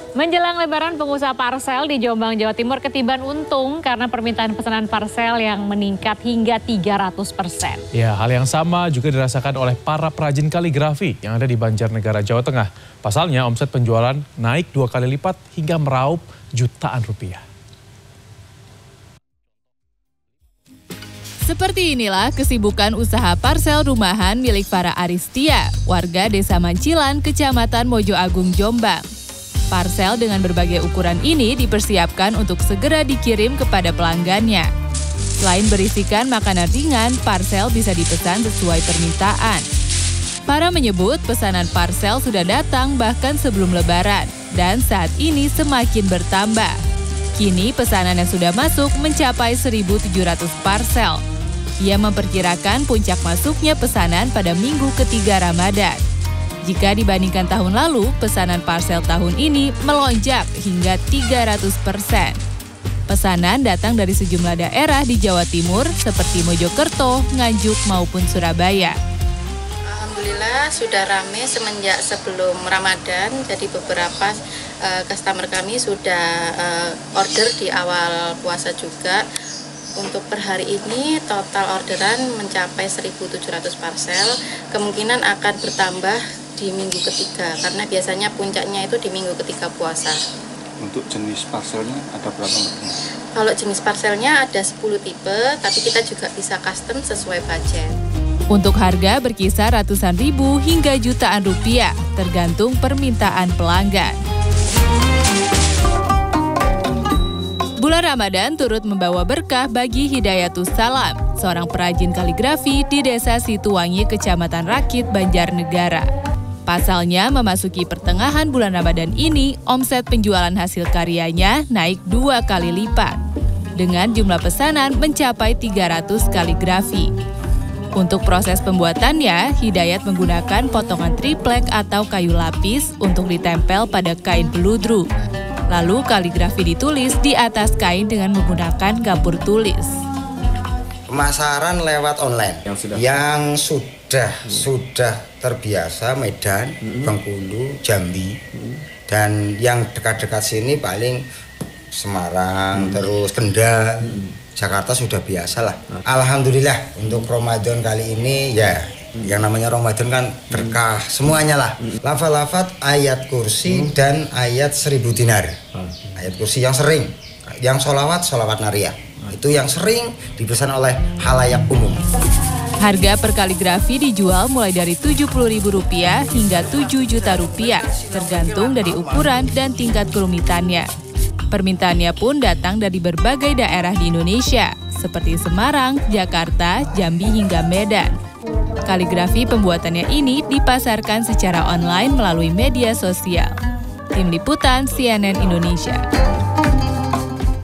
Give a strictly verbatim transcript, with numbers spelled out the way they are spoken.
Menjelang Lebaran, pengusaha parsel di Jombang, Jawa Timur ketiban untung karena permintaan pesanan parsel yang meningkat hingga tiga ratus persen. Ya, hal yang sama juga dirasakan oleh para perajin kaligrafi yang ada di Banjarnegara, Jawa Tengah. Pasalnya, omset penjualan naik dua kali lipat hingga meraup jutaan rupiah. Seperti inilah kesibukan usaha parsel rumahan milik Farah Aristia, warga Desa Mancilan, Kecamatan Mojo Agung, Jombang. Parsel dengan berbagai ukuran ini dipersiapkan untuk segera dikirim kepada pelanggannya. Selain berisikan makanan ringan, parsel bisa dipesan sesuai permintaan. Farah menyebut pesanan parsel sudah datang bahkan sebelum Lebaran, dan saat ini semakin bertambah. Kini pesanan yang sudah masuk mencapai seribu tujuh ratus parsel. Ia memperkirakan puncak masuknya pesanan pada minggu ketiga Ramadan. Jika dibandingkan tahun lalu, pesanan parsel tahun ini melonjak hingga tiga ratus persen. Pesanan datang dari sejumlah daerah di Jawa Timur seperti Mojokerto, Nganjuk, maupun Surabaya. Alhamdulillah sudah ramai semenjak sebelum Ramadan, jadi beberapa uh, customer kami sudah uh, order di awal puasa juga. Untuk per hari ini total orderan mencapai seribu tujuh ratus parsel, kemungkinan akan bertambah di minggu ketiga, karena biasanya puncaknya itu di minggu ketiga puasa. Untuk jenis parselnya ada berapa? Kalau jenis parselnya ada sepuluh tipe, tapi kita juga bisa custom sesuai budget. Untuk harga berkisar ratusan ribu hingga jutaan rupiah, tergantung permintaan pelanggan. Bulan Ramadan turut membawa berkah bagi Hidayatus Salam, seorang perajin kaligrafi di Desa Situwangi, Kecamatan Rakit, Banjarnegara. Pasalnya, memasuki pertengahan bulan Ramadan ini, omset penjualan hasil karyanya naik dua kali lipat, dengan jumlah pesanan mencapai tiga ratus kaligrafi. Untuk proses pembuatannya, Hidayat menggunakan potongan triplek atau kayu lapis untuk ditempel pada kain peludru. Lalu kaligrafi ditulis di atas kain dengan menggunakan gapur tulis. Pemasaran lewat online yang sudah yang sudah, hmm. sudah terbiasa Medan, hmm. Bengkulu, Jambi, hmm. dan yang dekat-dekat sini paling Semarang, hmm. terus Kendal, hmm. Jakarta sudah biasa lah. Hmm. Alhamdulillah untuk Ramadan kali ini ya hmm. yang namanya Ramadan kan berkah hmm. semuanya lah. Hmm. Lafaz-lafaz ayat kursi hmm. dan ayat seribu dinar. Hmm. Ayat kursi yang sering, yang sholawat, sholawat nariyah. Itu yang sering dipesan oleh halayak umum. Harga per kaligrafi dijual mulai dari tujuh puluh ribu rupiah hingga tujuh juta rupiah, tergantung dari ukuran dan tingkat kerumitannya. Permintaannya pun datang dari berbagai daerah di Indonesia, seperti Semarang, Jakarta, Jambi, hingga Medan. Kaligrafi pembuatannya ini dipasarkan secara online melalui media sosial. Tim Liputan C N N Indonesia.